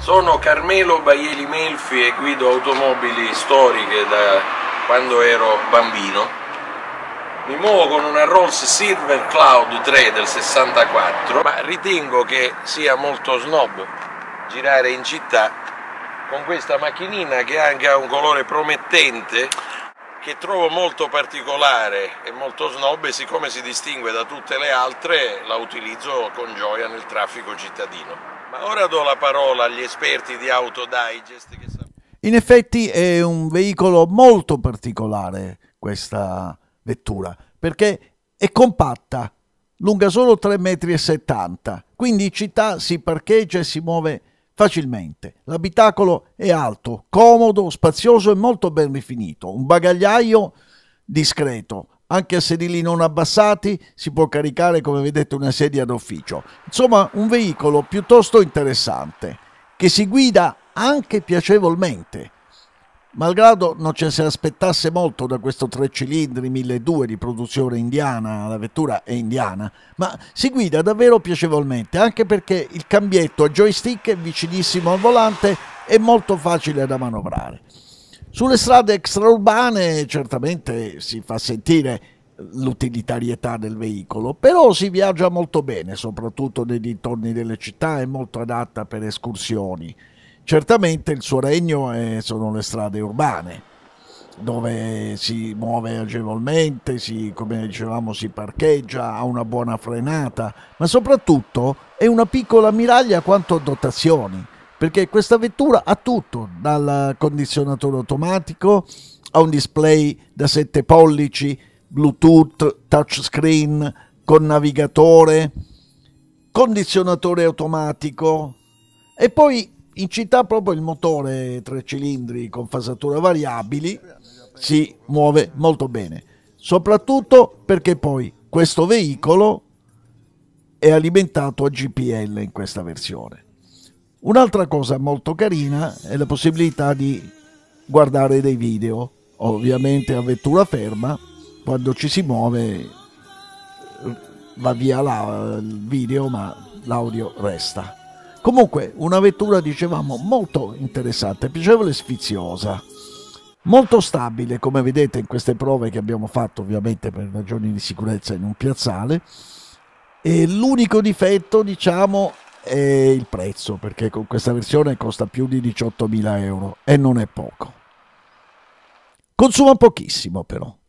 Sono Carmelo Baieli Melfi e guido automobili storiche da quando ero bambino. Mi muovo con una Rolls Silver Cloud 3 del 64, ma ritengo che sia molto snob girare in città con questa macchinina che anche ha un colore promettente, che trovo molto particolare e molto snob, e siccome si distingue da tutte le altre la utilizzo con gioia nel traffico cittadino. Ma ora do la parola agli esperti di Auto Digest. In effetti è un veicolo molto particolare questa vettura, perché è compatta, lunga solo 3,70 m, quindi in città si parcheggia e si muove facilmente. L'abitacolo è alto, comodo, spazioso e molto ben rifinito. Un bagagliaio discreto, anche a sedili non abbassati si può caricare, come vedete, una sedia d'ufficio. Insomma, un veicolo piuttosto interessante, che si guida anche piacevolmente. Malgrado non ci si aspettasse molto da questo 3 cilindri 1200 di produzione indiana, la vettura è indiana, ma si guida davvero piacevolmente, anche perché il cambietto a joystick è vicinissimo al volante e molto facile da manovrare. Sulle strade extraurbane certamente si fa sentire l'utilitarietà del veicolo, però si viaggia molto bene, soprattutto nei dintorni delle città, è molto adatta per escursioni. Certamente il suo regno sono le strade urbane, dove si muove agevolmente, come dicevamo si parcheggia, ha una buona frenata, ma soprattutto è una piccola ammiraglia quanto a dotazioni, perché questa vettura ha tutto, dal condizionatore automatico a un display da 7 pollici, Bluetooth, touchscreen, con navigatore, condizionatore automatico, e poi in città proprio il motore 3 cilindri con fasatura variabili si muove molto bene, soprattutto perché poi questo veicolo è alimentato a GPL in questa versione. Un'altra cosa molto carina è la possibilità di guardare dei video, ovviamente a vettura ferma. Quando ci si muove va via il video, ma l'audio resta. Comunque una vettura, dicevamo, molto interessante, piacevole e sfiziosa, molto stabile, come vedete in queste prove che abbiamo fatto ovviamente per ragioni di sicurezza in un piazzale. E l'unico difetto, diciamo, è il prezzo, perché con questa versione costa più di 18.000 euro e non è poco. Consuma pochissimo però.